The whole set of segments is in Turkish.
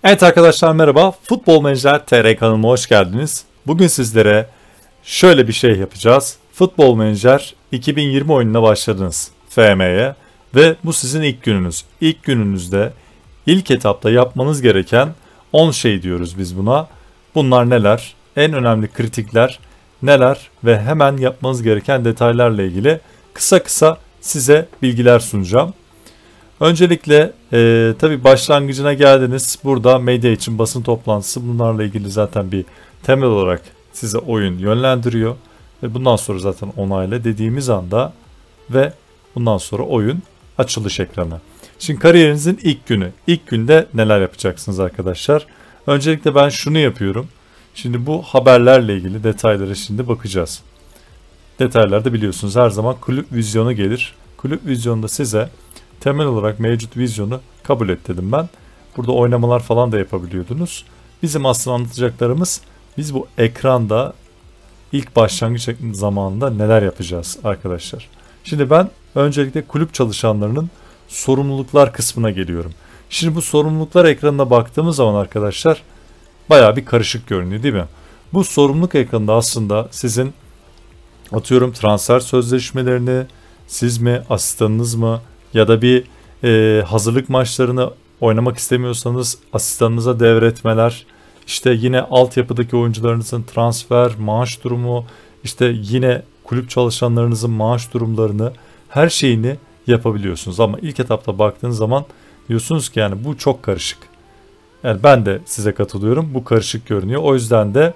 Evet arkadaşlar merhaba. Futbol Menajer TR kanalıma hoş geldiniz. Bugün sizlere şöyle bir şey yapacağız. Futbol Menajer 2020 oyununa başladınız FM'ye ve bu sizin ilk gününüz. İlk gününüzde ilk etapta yapmanız gereken 10 şey diyoruz biz buna. Bunlar neler? En önemli kritikler neler ve hemen yapmanız gereken detaylarla ilgili kısa kısa size bilgiler sunacağım. Öncelikle tabii başlangıcına geldiniz. Burada medya için basın toplantısı, bunlarla ilgili zaten bir temel olarak size oyun yönlendiriyor. Ve bundan sonra zaten onayla dediğimiz anda ve bundan sonra oyun açılış ekranı. Şimdi kariyerinizin ilk günü. İlk günde neler yapacaksınız arkadaşlar? Öncelikle ben şunu yapıyorum. Şimdi bu haberlerle ilgili detaylara şimdi bakacağız. Detaylarda biliyorsunuz her zaman kulüp vizyonu gelir. Kulüp vizyonunda size temel olarak mevcut vizyonu kabul et dedim ben. Burada oynamalar falan da yapabiliyordunuz. Bizim aslında anlatacaklarımız, biz bu ekranda ilk başlangıç zamanında neler yapacağız arkadaşlar. Şimdi ben öncelikle kulüp çalışanlarının sorumluluklar kısmına geliyorum. Şimdi bu sorumluluklar ekranına baktığımız zaman arkadaşlar bayağı bir karışık görünüyor değil mi? Bu sorumluluk ekranında aslında sizin atıyorum transfer sözleşmelerini, siz mi, asistanınız mı, ya da bir hazırlık maçlarını oynamak istemiyorsanız asistanınıza devretmeler, işte yine altyapıdaki oyuncularınızın transfer, maaş durumu, işte yine kulüp çalışanlarınızın maaş durumlarını, her şeyini yapabiliyorsunuz. Ama ilk etapta baktığınız zaman diyorsunuz ki yani bu çok karışık. Yani ben de size katılıyorum, bu karışık görünüyor. O yüzden de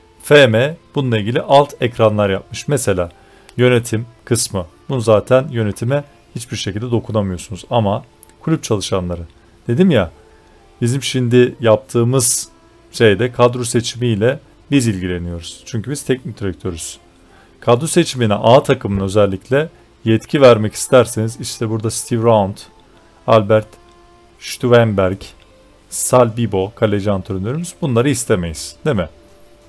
FM bununla ilgili alt ekranlar yapmış. Mesela yönetim kısmı. Bunu zaten yönetime hiçbir şekilde dokunamıyorsunuz. Ama kulüp çalışanları, dedim ya, bizim şimdi yaptığımız şeyde kadro seçimiyle biz ilgileniyoruz. Çünkü biz teknik direktörüz. Kadro seçimine A takımına özellikle yetki vermek isterseniz işte burada Steve Round, Albert Stuvenberg, Sal Bibo kaleci antrenörümüz, bunları istemeyiz değil mi?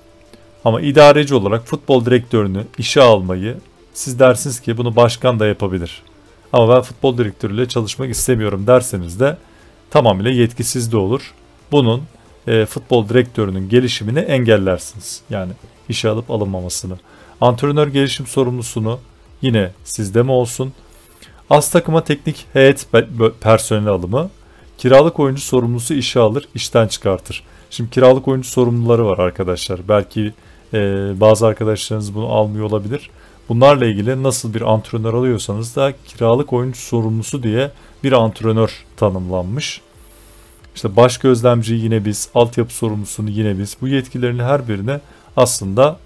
Ama idareci olarak futbol direktörünü işe almayı siz dersiniz ki bunu başkan da yapabilir. Ama ben futbol direktörüyle çalışmak istemiyorum derseniz de tamamıyla yetkisiz de olur. Bunun futbol direktörünün gelişimini engellersiniz. Yani işe alıp alınmamasını. Antrenör gelişim sorumlusunu yine sizde mi olsun? Az takıma teknik heyet personeli alımı. Kiralık oyuncu sorumlusu işe alır, işten çıkartır. Şimdi kiralık oyuncu sorumluları var arkadaşlar. Belki bazı arkadaşlarınız bunu almıyor olabilir. Bunlarla ilgili nasıl bir antrenör alıyorsanız da kiralık oyuncu sorumlusu diye bir antrenör tanımlanmış. İşte baş gözlemci yine biz, altyapı sorumlusunu yine biz. Bu yetkilerini her birine aslında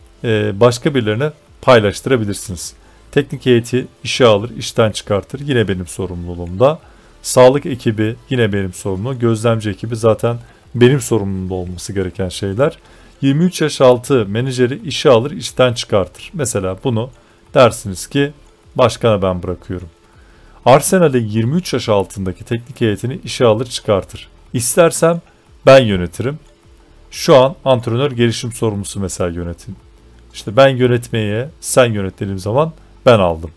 başka birilerine paylaştırabilirsiniz. Teknik heyeti işe alır, işten çıkartır. Yine benim sorumluluğumda. Sağlık ekibi yine benim sorumluluğum. Gözlemci ekibi zaten benim sorumluluğumda olması gereken şeyler. 23 yaş altı menajeri işe alır, işten çıkartır. Mesela bunu dersiniz ki başkana ben bırakıyorum. Arsenal'e 23 yaş altındaki teknik heyetini işe alır, çıkartır. İstersem ben yönetirim. Şu an antrenör gelişim sorumlusu mesela yönetim. İşte ben yönetmeye, sen yönet dediğim zaman ben aldım.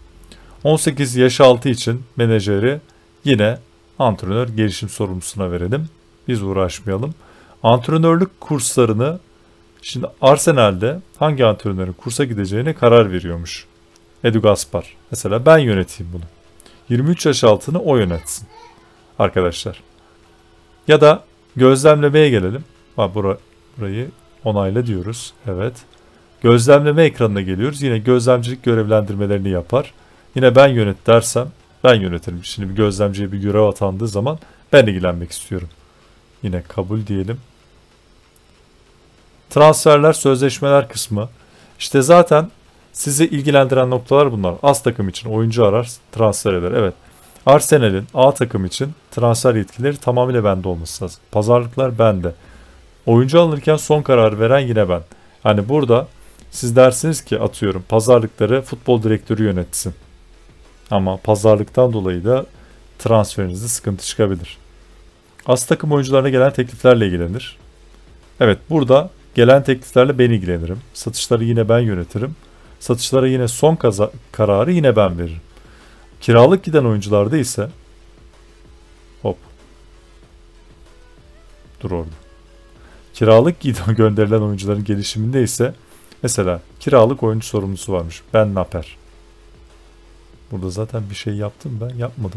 18 yaş altı için menajeri yine antrenör gelişim sorumlusuna verelim. Biz uğraşmayalım. Antrenörlük kurslarını şimdi Arsenal'de hangi antrenörün kursa gideceğine karar veriyormuş Edu Gaspar. Mesela ben yöneteyim bunu. 23 yaş altını o yönetsin arkadaşlar. Ya da gözlemlemeye gelelim. Burayı onayla diyoruz. Evet. Gözlemleme ekranına geliyoruz. Yine gözlemcilik görevlendirmelerini yapar. Yine ben yönet dersem ben yönetirim. Şimdi bir gözlemciye bir görev atandığı zaman ben ilgilenmek istiyorum. Yine kabul diyelim. Transferler, sözleşmeler kısmı. İşte zaten sizi ilgilendiren noktalar bunlar. Az takım için oyuncu arar, transfer eder. Evet. Arsenal'in A takım için transfer yetkileri tamamıyla bende olması lazım. Pazarlıklar bende. Oyuncu alınırken son kararı veren yine ben. Hani burada siz dersiniz ki atıyorum pazarlıkları futbol direktörü yönetsin. Ama pazarlıktan dolayı da transferinizde sıkıntı çıkabilir. Az takım oyuncularına gelen tekliflerle ilgilenir. Evet, burada gelen tekliflerle ben ilgilenirim. Satışları yine ben yönetirim. Satışlara yine son kararı yine ben veririm. Kiralık giden oyuncularda ise yoktur orada. Kiralık gönderilen oyuncuların gelişiminde ise mesela kiralık oyuncu sorumlusu varmış. Ben Naper. Burada zaten bir şey yaptım ben. Yapmadım.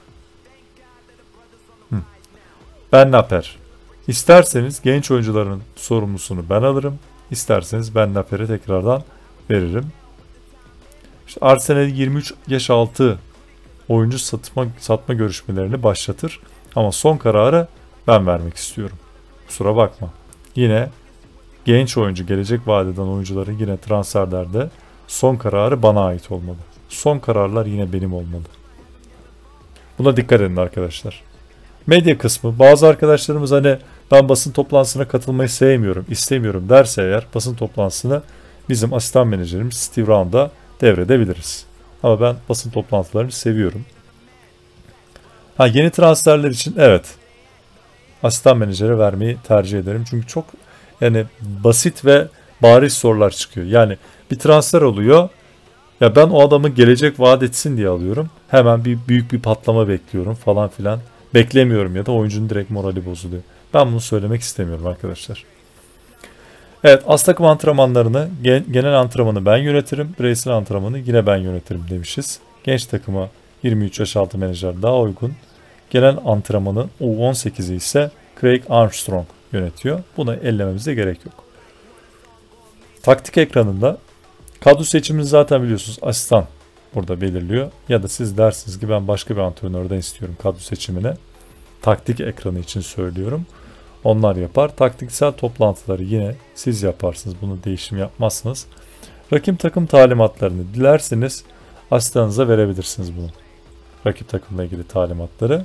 Ben Naper. İsterseniz genç oyuncuların sorumlusunu ben alırım. İsterseniz Ben Naper'e tekrardan veririm. İşte Arsenal 23 yaş altı oyuncu satma görüşmelerini başlatır. Ama son kararı ben vermek istiyorum. Kusura bakma. Yine genç oyuncu, gelecek vadeden oyuncuların yine transferlerde son kararı bana ait olmalı. Son kararlar yine benim olmalı. Buna dikkat edin arkadaşlar. Medya kısmı, bazı arkadaşlarımız hani ben basın toplantısına katılmayı sevmiyorum, istemiyorum derse eğer basın toplantısını bizim asistan menajerimiz Steve Round'a devredebiliriz. Ama ben basın toplantılarını seviyorum. Yeni transferler için evet asistan menajere vermeyi tercih ederim. Çünkü çok yani basit ve bariz sorular çıkıyor. Yani bir transfer oluyor. Ya ben o adamı gelecek vaat etsin diye alıyorum. Hemen büyük bir patlama bekliyorum falan filan. Beklemiyorum ya da oyuncunun direkt morali bozuluyor. Ben bunu söylemek istemiyorum arkadaşlar. Evet, az takım antrenmanlarını, genel antrenmanı ben yönetirim. Bireysel antrenmanı yine ben yönetirim demişiz. Genç takıma 23 yaş altı menajer daha uygun. Genel antrenmanı U18'i ise Craig Armstrong yönetiyor. Buna ellememize gerek yok. Taktik ekranında kadro seçimini zaten biliyorsunuz asistan burada belirliyor. Ya da siz dersiniz ki ben başka bir antrenörden istiyorum kadro seçimini. Taktik ekranı için söylüyorum. Onlar yapar. Taktiksel toplantıları yine siz yaparsınız. Bunu değişim yapmazsınız. Rakip takım talimatlarını dilerseniz asistanınıza verebilirsiniz bunu. Rakip takımla ilgili talimatları.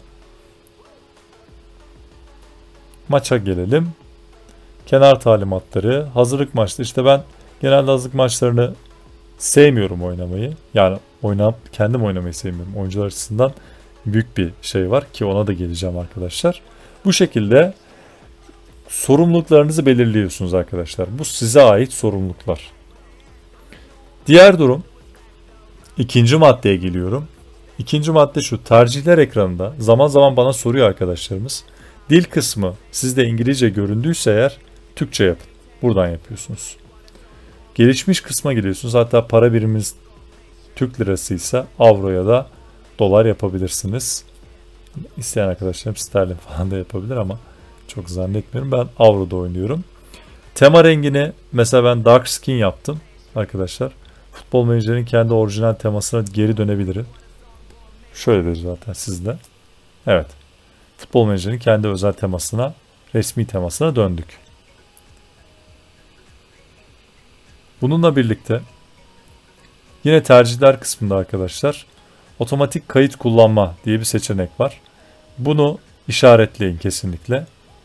Maça gelelim. Kenar talimatları. Hazırlık maçları. İşte ben genelde hazırlık maçlarını sevmiyorum oynamayı. Yani kendim oynamayı sevmiyorum. Oyuncular açısından büyük bir şey var ki ona da geleceğim arkadaşlar. Bu şekilde sorumluluklarınızı belirliyorsunuz arkadaşlar. Bu size ait sorumluluklar. Diğer durum, ikinci maddeye geliyorum. İkinci madde şu: tercihler ekranında zaman zaman bana soruyor arkadaşlarımız. Dil kısmı sizde İngilizce göründüyse eğer Türkçe yapın. Buradan yapıyorsunuz. Gelişmiş kısma geliyorsunuz. Hatta para birimimiz Türk lirası ise avro ya da dolar yapabilirsiniz. İsteyen arkadaşlarım sterlin falan da yapabilir ama çok zannetmiyorum. Ben avroda oynuyorum. Tema rengini mesela ben dark skin yaptım arkadaşlar. Futbol Manager'in kendi orijinal temasına geri dönebilirim. Şöyledir zaten sizde. Evet. Futbol Manager'in kendi özel temasına, resmi temasına döndük. Bununla birlikte yine tercihler kısmında arkadaşlar otomatik kayıt kullanma diye bir seçenek var. Bunu işaretleyin kesinlikle.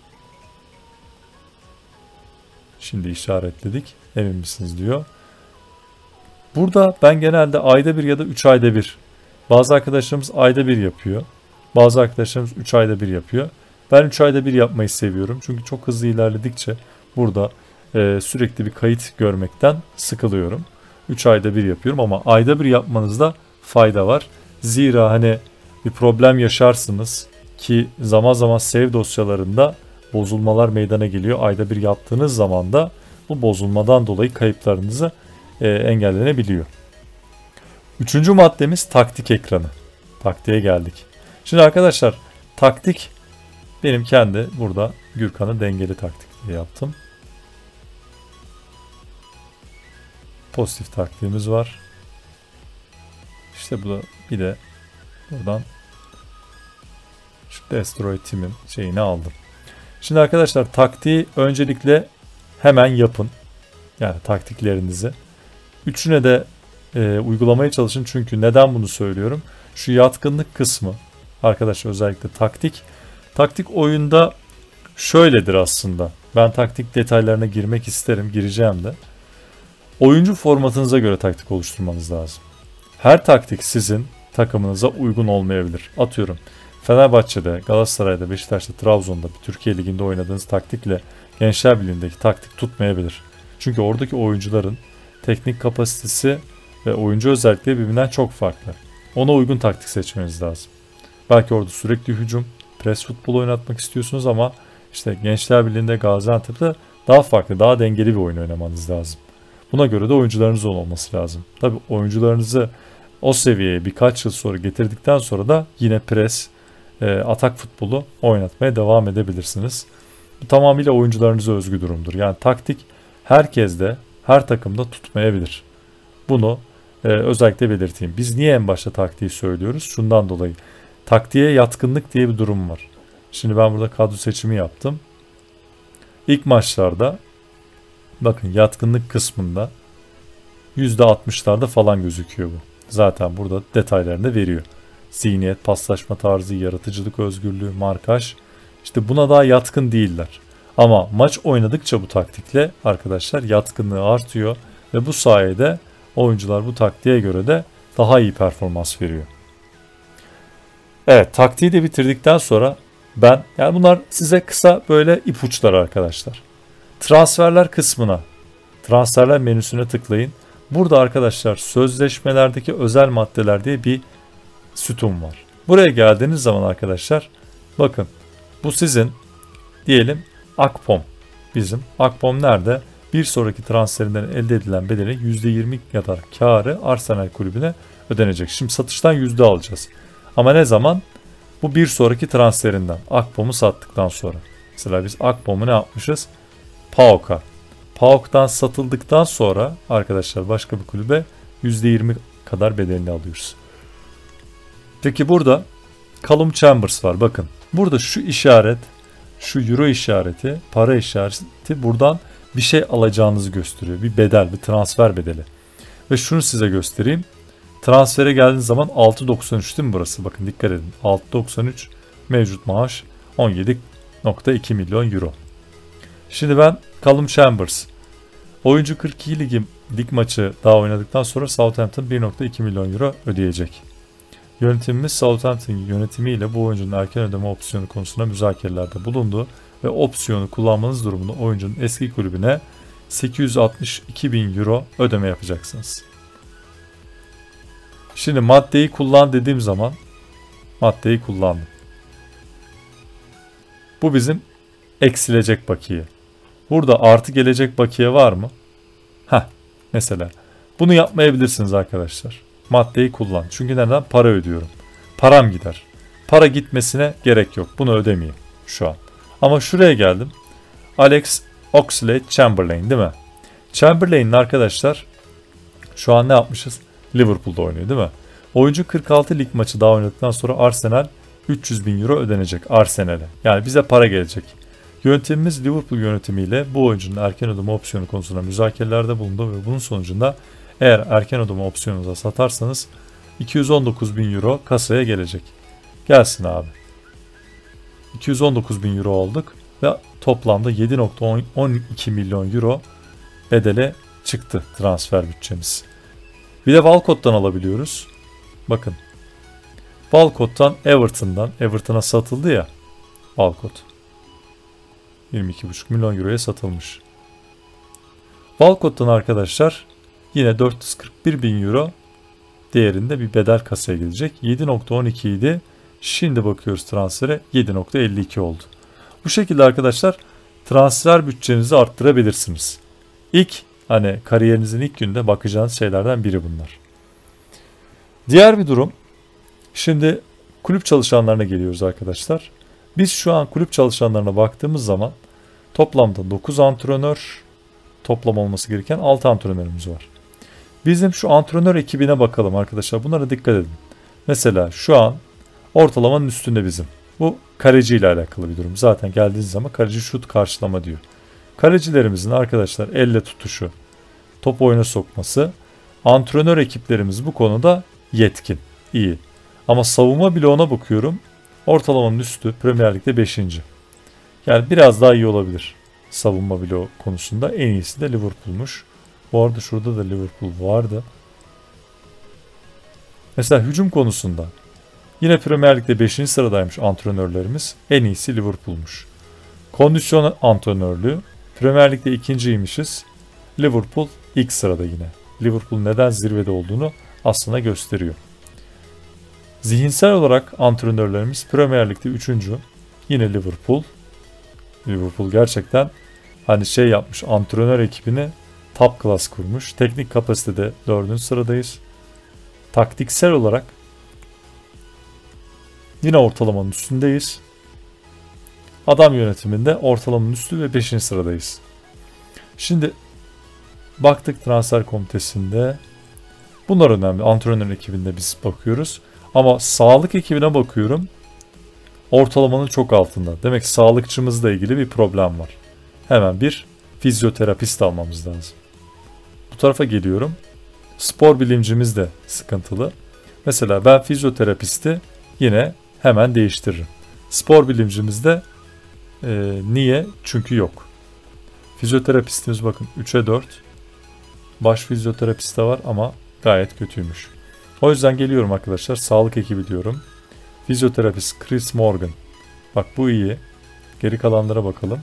Şimdi işaretledik. Emin misiniz diyor. Burada ben genelde ayda bir ya da 3 ayda bir. Bazı arkadaşlarımız ayda bir yapıyor. Bazı arkadaşlarımız 3 ayda bir yapıyor. Ben 3 ayda bir yapmayı seviyorum. Çünkü çok hızlı ilerledikçe burada sürekli bir kayıt görmekten sıkılıyorum. 3 ayda bir yapıyorum ama ayda bir yapmanızda fayda var. Zira hani bir problem yaşarsınız ki zaman zaman save dosyalarında bozulmalar meydana geliyor. Ayda bir yaptığınız zaman da bu bozulmadan dolayı kayıplarınızı engellenebiliyor. Üçüncü maddemiz taktik ekranı. Taktiğe geldik. Şimdi arkadaşlar taktik benim kendi burada Gürkan'ın dengeli taktik diye yaptım. Pozitif taktiğimiz var. İşte bu da bir de buradan şu Destroy Team'in şeyini aldım. Şimdi arkadaşlar taktiği öncelikle hemen yapın. Yani taktiklerinizi. Üçüne de uygulamaya çalışın. Çünkü neden bunu söylüyorum? Şu yatkınlık kısmı arkadaşlar özellikle taktik. Taktik oyunda şöyledir aslında. Ben taktik detaylarına girmek isterim. Gireceğim de. Oyuncu formatınıza göre taktik oluşturmanız lazım. Her taktik sizin takımınıza uygun olmayabilir. Atıyorum Fenerbahçe'de, Galatasaray'da, Beşiktaş'ta, Trabzon'da bir Türkiye Ligi'nde oynadığınız taktikle Gençler Birliği'ndeki taktik tutmayabilir. Çünkü oradaki oyuncuların teknik kapasitesi ve oyuncu özellikleri birbirinden çok farklı. Ona uygun taktik seçmeniz lazım. Belki orada sürekli hücum, pres futbol oynatmak istiyorsunuz ama İşte Gençler Birliği'nde, Gaziantep'te daha farklı, daha dengeli bir oyun oynamanız lazım. Buna göre de oyuncularınız olması lazım. Tabii oyuncularınızı o seviyeye birkaç yıl sonra getirdikten sonra da yine pres, atak futbolu oynatmaya devam edebilirsiniz. Bu tamamıyla oyuncularınıza özgü durumdur. Yani taktik herkes de, her takımda tutmayabilir. Bunu özellikle belirteyim. Biz niye en başta taktiği söylüyoruz? Şundan dolayı. Taktiğe yatkınlık diye bir durum var. Şimdi ben burada kadro seçimi yaptım. İlk maçlarda bakın yatkınlık kısmında %60'larda falan gözüküyor bu. Zaten burada detaylarını veriyor. Zihniyet, paslaşma tarzı, yaratıcılık özgürlüğü, markaj. İşte buna daha yatkın değiller. Ama maç oynadıkça bu taktikle arkadaşlar yatkınlığı artıyor ve bu sayede oyuncular bu taktiğe göre de daha iyi performans veriyor. Evet, taktiği de bitirdikten sonra yani bunlar size kısa böyle ipuçları arkadaşlar. Transferler kısmına, transferler menüsüne tıklayın. Burada arkadaşlar sözleşmelerdeki özel maddeler diye bir sütun var. Buraya geldiğiniz zaman arkadaşlar bakın bu sizin diyelim Akpom. Bizim Akpom nerede? Bir sonraki transferinden elde edilen bedeli %20 kadar karı Arsenal kulübüne ödenecek. Şimdi satıştan yüzde alacağız. Ama ne zaman? Bu bir sonraki transferinden. Akpom'u sattıktan sonra. Mesela biz Akpom'u ne yapmışız? PAOK'a. PAOK'tan satıldıktan sonra arkadaşlar başka bir kulübe %20 kadar bedelini alıyoruz. Peki burada Callum Chambers var. Bakın burada şu işaret, şu euro işareti, para işareti buradan bir şey alacağınızı gösteriyor. Bir bedel, bir transfer bedeli. Ve şunu size göstereyim. Transfere geldiğiniz zaman 6.93 değil mi burası? Bakın dikkat edin. 6.93 mevcut maaş 17.2 milyon euro. Şimdi ben Callum Chambers. Oyuncu 42 lig maçı daha oynadıktan sonra Southampton 1.2 milyon euro ödeyecek. Yönetimimiz Southampton yönetimiyle bu oyuncunun erken ödeme opsiyonu konusunda müzakerelerde bulundu ve opsiyonu kullanmanız durumunda oyuncunun eski kulübüne 862 bin euro ödeme yapacaksınız. Şimdi maddeyi kullan dediğim zaman maddeyi kullandım. Bu bizim eksilecek bakiye. Burada artı gelecek bakiye var mı? Mesela bunu yapmayabilirsiniz arkadaşlar. Maddeyi kullan. Çünkü neden? Para ödüyorum. Param gider. Para gitmesine gerek yok. Bunu ödemeyeyim şu an. Ama şuraya geldim. Alex Oxlade-Chamberlain değil mi? Chamberlain'in arkadaşlar şu an ne yapmışız? Liverpool'da oynuyor değil mi? Oyuncu 46 lig maçı daha oynadıktan sonra Arsenal 300 bin euro ödenecek Arsenal'e. Yani bize para gelecek. Yönetimimiz Liverpool yönetimiyle bu oyuncunun erken ödeme opsiyonu konusunda müzakerelerde bulundu ve bunun sonucunda eğer erken ödeme opsiyonunuza satarsanız 219 bin euro kasaya gelecek. Gelsin abi. 219 bin euro aldık ve toplamda 7.12 milyon euro bedele çıktı transfer bütçemiz. Bir de Walcott'tan alabiliyoruz. Bakın. Walcott'tan Everton'a satıldı ya. Walcott. 22,5 milyon euroya satılmış. Walcott'tan arkadaşlar yine 441 bin euro değerinde bir bedel kasaya gelecek. 7.12 idi. Şimdi bakıyoruz transfere 7.52 oldu. Bu şekilde arkadaşlar transfer bütçenizi arttırabilirsiniz. Kariyerinizin ilk günde bakacağınız şeylerden biri bunlar. Diğer bir durum. Şimdi kulüp çalışanlarına geliyoruz arkadaşlar. Biz şu an kulüp çalışanlarına baktığımız zaman toplamda 9 antrenör, toplam olması gereken 6 antrenörümüz var. Bizim şu antrenör ekibine bakalım arkadaşlar. Bunlara dikkat edin. Mesela şu an ortalamanın üstünde bizim. Bu kaleci ile alakalı bir durum. Zaten geldiğiniz zaman kaleci şut karşılama diyor. Kalecilerimizin arkadaşlar elle tutuşu, top oyuna sokması, antrenör ekiplerimiz bu konuda yetkin, iyi. Ama savunma bloğuna bakıyorum. Ortalamanın üstü Premier Lig'de 5. Yani biraz daha iyi olabilir. Savunma bloğu konusunda en iyisi de Liverpool'muş. Bu arada şurada da Liverpool vardı. Mesela hücum konusunda yine Premier Lig'de 5. sıradaymış antrenörlerimiz. En iyisi Liverpool'muş. Kondisyon antrenörlüğü Premier Lig'de 2.'ymişiz. Liverpool ilk sırada yine. Liverpool neden zirvede olduğunu aslında gösteriyor. Zihinsel olarak antrenörlerimiz Premier Lig'de 3. Yine Liverpool. Liverpool gerçekten hani şey yapmış, antrenör ekibini top class kurmuş. Teknik kapasitede 4. sıradayız. Taktiksel olarak yine ortalamanın üstündeyiz. Adam yönetiminde ortalamanın üstü ve 5. sıradayız. Şimdi baktık transfer komitesinde. Bunlar önemli. Antrenör ekibinde biz bakıyoruz. Ama sağlık ekibine bakıyorum. Ortalamanın çok altında. Demek ki sağlıkçımızla ilgili bir problem var. Hemen bir fizyoterapist almamız lazım. Bu tarafa geliyorum. Spor bilimcimiz de sıkıntılı. Mesela ben fizyoterapisti yine hemen değiştiririm. Spor bilimcimiz de niye? Çünkü yok. Fizyoterapistimiz bakın 3'e 4. Baş fizyoterapist de var ama gayet kötüymüş. O yüzden geliyorum arkadaşlar. Sağlık ekibi diyorum. Fizyoterapist Chris Morgan. Bak bu iyi. Geri kalanlara bakalım.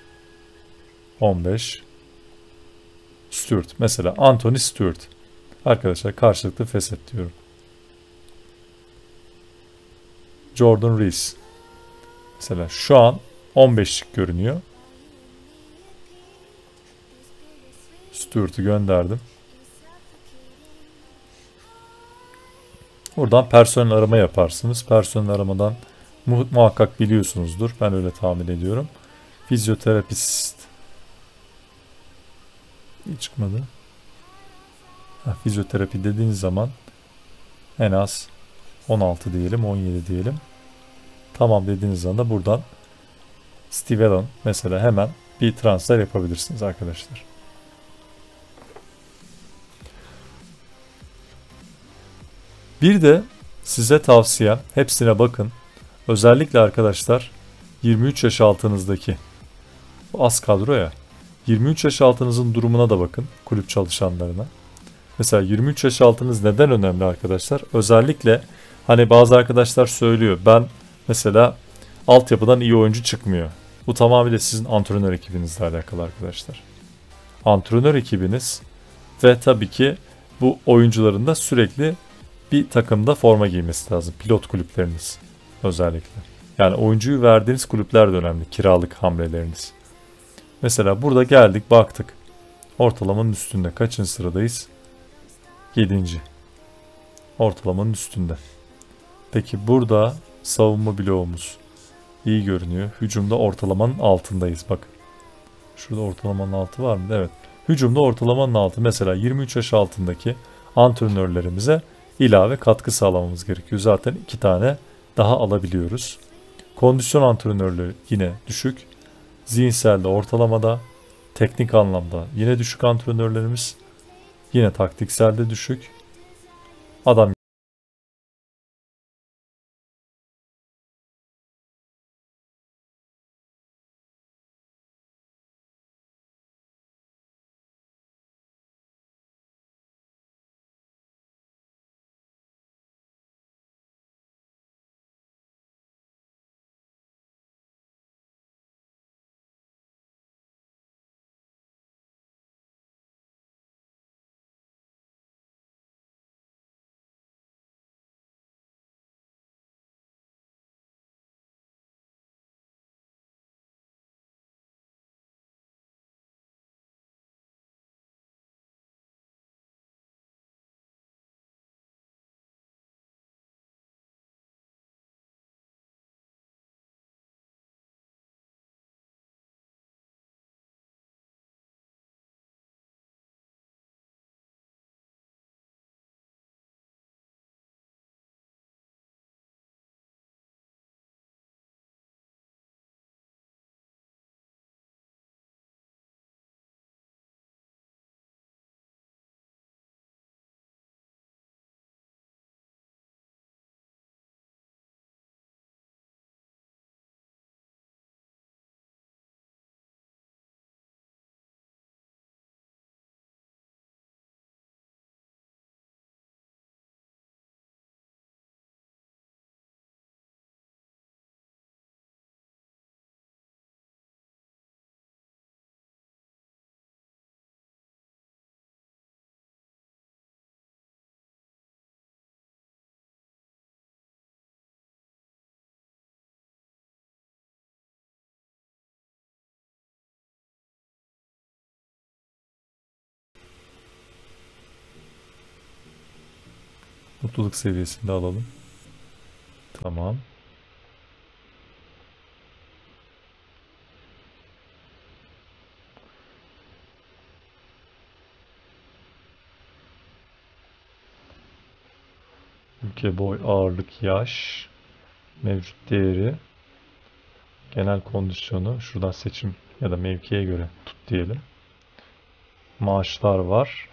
15. Stewart. Mesela Anthony Stewart. Arkadaşlar karşılıklı feshet diyorum. Jordan Rees. Mesela şu an 15'lik görünüyor. Stewart'ı gönderdim. Buradan personel arama yaparsınız. Personel aramadan muhakkak biliyorsunuzdur. Ben öyle tahmin ediyorum. Fizyoterapist. Hiç çıkmadı. Fizyoterapi dediğiniz zaman en az 16 diyelim, 17 diyelim. Tamam dediğiniz zaman da buradan Steve Allen mesela hemen bir transfer yapabilirsiniz arkadaşlar. Bir de size tavsiyem, hepsine bakın. Özellikle arkadaşlar 23 yaş altınızdaki, bu az kadro ya, 23 yaş altınızın durumuna da bakın, kulüp çalışanlarına. Mesela 23 yaş altınız neden önemli arkadaşlar? Özellikle hani bazı arkadaşlar söylüyor, ben mesela altyapıdan iyi oyuncu çıkmıyor. Bu tamamıyla sizin antrenör ekibinizle alakalı arkadaşlar. Antrenör ekibiniz ve tabii ki bu oyuncuların da sürekli bir takımda forma giymesi lazım. Pilot kulüpleriniz özellikle. Yani oyuncuyu verdiğiniz kulüpler de önemli. Kiralık hamleleriniz. Mesela burada geldik baktık. Ortalamanın üstünde. Kaçıncı sıradayız? 7. Ortalamanın üstünde. Peki burada savunma bloğumuz iyi görünüyor. Hücumda ortalamanın altındayız. Bakın. Şurada ortalamanın altı var mı? Evet. Hücumda ortalamanın altı. Mesela 23 yaş altındaki antrenörlerimize ilave katkı sağlamamız gerekiyor. Zaten 2 tane daha alabiliyoruz. Kondisyon antrenörleri yine düşük. Zihinselde ortalamada. Teknik anlamda yine düşük antrenörlerimiz. Yine taktikselde düşük. Adam Mutluluk seviyesini de alalım. Tamam. Ülke, boy, ağırlık, yaş, mevcut değeri, genel kondisyonu, şuradan seçim ya da mevkiye göre tut diyelim. Maaşlar var.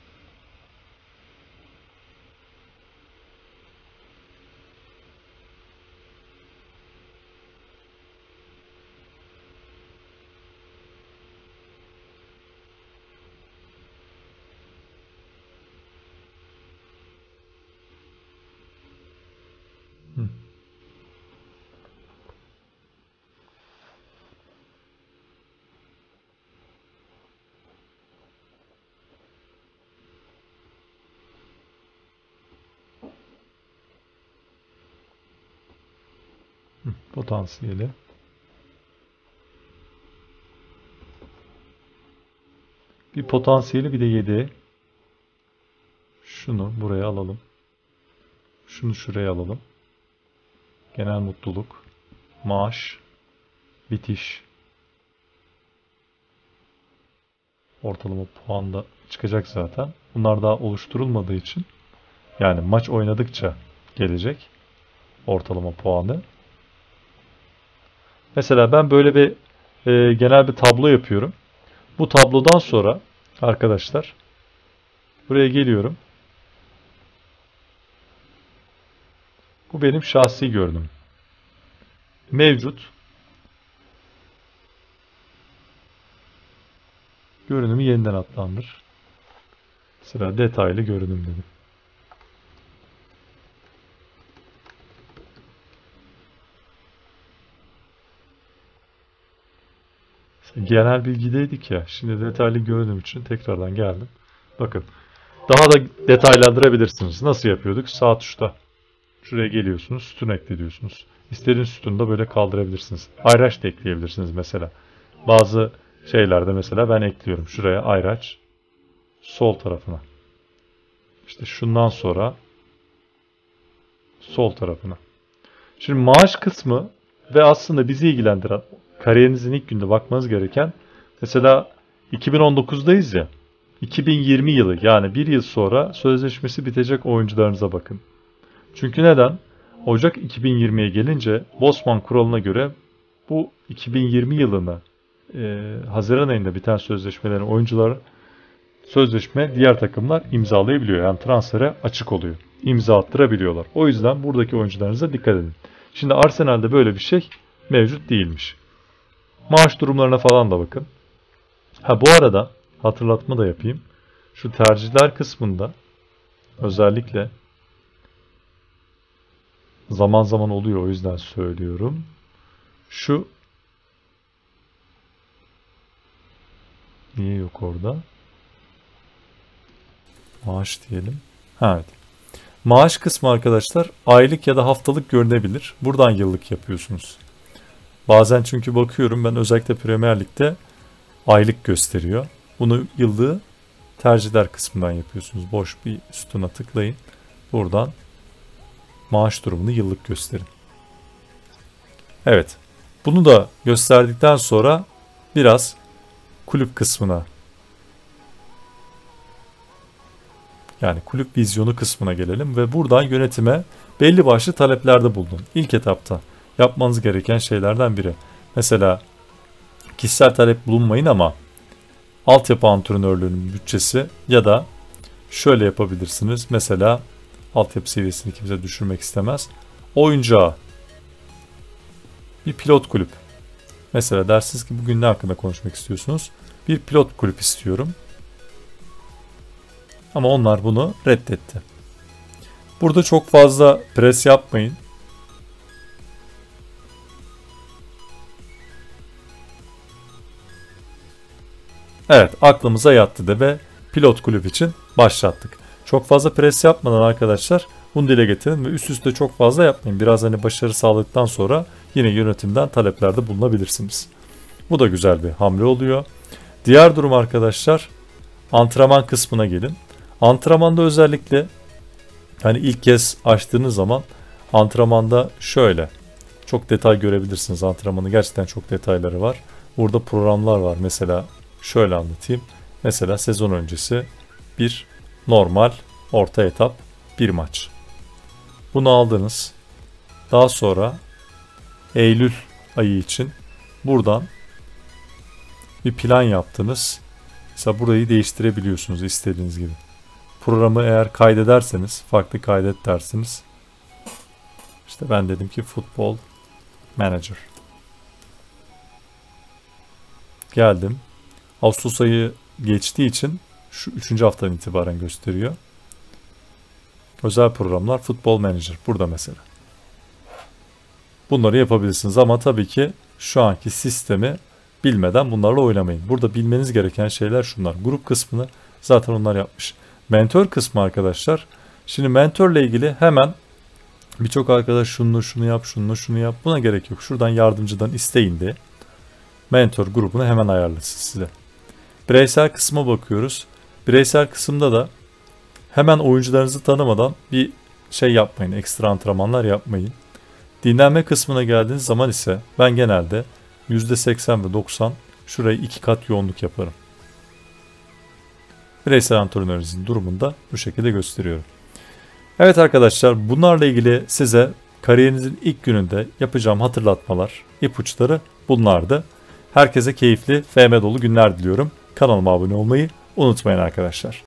Hı. Potansiyeli. Bir potansiyeli bir de 7. Şunu buraya alalım. Şunu şuraya alalım. Genel mutluluk, maaş, bitiş, ortalama puan da çıkacak zaten. Bunlar daha oluşturulmadığı için, yani maç oynadıkça gelecek ortalama puanı. Mesela ben böyle bir genel bir tablo yapıyorum. Bu tablodan sonra arkadaşlar buraya geliyorum. Bu benim şahsi görünüm. Mevcut görünümü yeniden adlandır. Sıra detaylı görünüm dedim. Genel bilgideydik ya. Şimdi detaylı görünüm için tekrardan geldim. Bakın. Daha da detaylandırabilirsiniz. Nasıl yapıyorduk? Sağ tuşta. Şuraya geliyorsunuz. Sütun ekle diyorsunuz. İstediğiniz sütunu da böyle kaldırabilirsiniz. Ayraç da ekleyebilirsiniz mesela. Bazı şeylerde mesela ben ekliyorum. Şuraya ayraç. Sol tarafına. İşte şundan sonra sol tarafına. Şimdi maaş kısmı ve aslında bizi ilgilendiren kariyerinizin ilk günde bakmanız gereken, mesela 2019'dayız ya, 2020 yılı, yani bir yıl sonra sözleşmesi bitecek oyuncularınıza bakın. Çünkü neden? Ocak 2020'ye gelince Bosman kuralına göre bu 2020 yılına Haziran ayında biten sözleşmelerin oyuncular sözleşme diğer takımlar imzalayabiliyor. Yani transfere açık oluyor. İmza attırabiliyorlar. O yüzden buradaki oyuncularınıza dikkat edin. Şimdi Arsenal'de böyle bir şey mevcut değilmiş. Maaş durumlarına falan da bakın. Ha, bu arada hatırlatma da yapayım. Şu tercihler kısmında özellikle zaman zaman oluyor, o yüzden söylüyorum. Şu niye yok orada? Maaş diyelim. Ha, evet. Maaş kısmı arkadaşlar aylık ya da haftalık görünebilir. Buradan yıllık yapıyorsunuz. Bazen çünkü bakıyorum ben, özellikle Premier Lig'de aylık gösteriyor. Bunu yıllığı tercihler kısmından yapıyorsunuz. Boş bir sütuna tıklayın. Buradan maaş durumunu yıllık gösterin. Evet. Bunu da gösterdikten sonra biraz kulüp kısmına, yani kulüp vizyonu kısmına gelelim ve buradan yönetime belli başlı taleplerde bulunun. İlk etapta yapmanız gereken şeylerden biri. Mesela kişisel talep bulunmayın ama altyapı antrenörlüğünün bütçesi, ya da şöyle yapabilirsiniz. Mesela altyapı seviyesini kimse düşürmek istemez. Oyuncu ağı, bir pilot kulüp. Mesela dersiniz ki bugün ne hakkında konuşmak istiyorsunuz? Bir pilot kulüp istiyorum. Ama onlar bunu reddetti. Burada çok fazla pres yapmayın. Evet, aklımıza yattı de ve pilot kulüp için başlattık. Çok fazla pres yapmadan arkadaşlar bunu dile getirin ve üst üste çok fazla yapmayın. Biraz hani başarı sağladıktan sonra yine yönetimden taleplerde bulunabilirsiniz. Bu da güzel bir hamle oluyor. Diğer durum arkadaşlar, antrenman kısmına gelin. Antrenmanda özellikle Yani ilk kez açtığınız zaman antrenmanda şöyle çok detay görebilirsiniz. Antrenmanın gerçekten çok detayları var. Burada programlar var. Mesela şöyle anlatayım. Mesela sezon öncesi bir normal orta etap bir maç. Bunu aldınız. Daha sonra Eylül ayı için buradan bir plan yaptınız. Mesela burayı değiştirebiliyorsunuz istediğiniz gibi. Programı eğer kaydederseniz, farklı kaydet dersiniz. İşte ben dedim ki Football Manager. Geldim. Ağustos ayı geçtiği için şu 3. haftadan itibaren gösteriyor. Özel programlar Football Manager. Burada mesela. Bunları yapabilirsiniz ama tabii ki şu anki sistemi bilmeden bunlarla oynamayın. Burada bilmeniz gereken şeyler şunlar. Grup kısmını zaten onlar yapmış. Mentor kısmı arkadaşlar. Şimdi mentorla ilgili hemen birçok arkadaş şunu yap, şunu yap. Buna gerek yok. Şuradan yardımcıdan isteyin de mentor grubunu hemen ayarlasın size. Bireysel kısma bakıyoruz. Bireysel kısımda da hemen oyuncularınızı tanımadan bir şey yapmayın. Ekstra antrenmanlar yapmayın. Dinlenme kısmına geldiğiniz zaman ise ben genelde %80 ve 90 şurayı 2 kat yoğunluk yaparım. Bireysel antrenörünüzün durumunda bu şekilde gösteriyorum. Evet arkadaşlar, bunlarla ilgili size kariyerinizin ilk gününde yapacağım hatırlatmalar, ipuçları bunlardı. Herkese keyifli, FM dolu günler diliyorum. Kanalıma abone olmayı unutmayın arkadaşlar.